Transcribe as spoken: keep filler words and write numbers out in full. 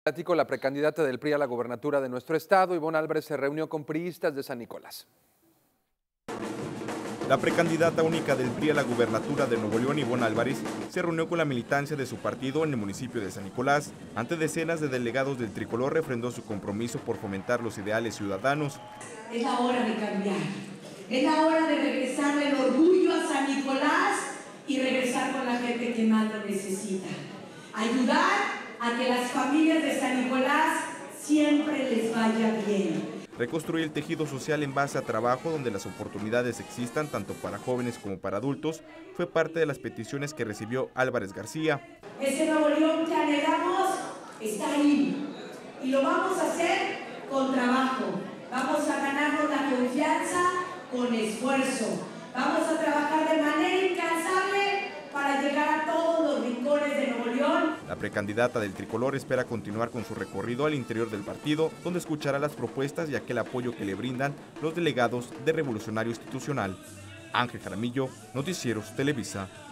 Platico, la precandidata del P R I a la gubernatura de nuestro estado, Ivonne Álvarez, se reunió con priistas de San Nicolás. La precandidata única del P R I a la gubernatura de Nuevo León, Ivonne Álvarez, se reunió con la militancia de su partido en el municipio de San Nicolás. Ante decenas de delegados del tricolor, refrendó su compromiso por fomentar los ideales ciudadanos. Es la hora de cambiar, es la hora de regresar el orgullo a San Nicolás y regresar con la gente que más lo necesita. Ayudar a que las familias de San Nicolás siempre les vaya bien. Reconstruir el tejido social en base a trabajo donde las oportunidades existan tanto para jóvenes como para adultos fue parte de las peticiones que recibió Álvarez García. Ese Nuevo León que anhelamos está ahí y lo vamos a hacer con trabajo. Vamos a ganarnos la confianza con esfuerzo. Vamos a trabajar de manera incansable para llegar a todos los rincones de Nuevo León. La precandidata del tricolor espera continuar con su recorrido al interior del partido, donde escuchará las propuestas y aquel apoyo que le brindan los delegados de Revolucionario Institucional. Ángel Jaramillo, Noticieros Televisa.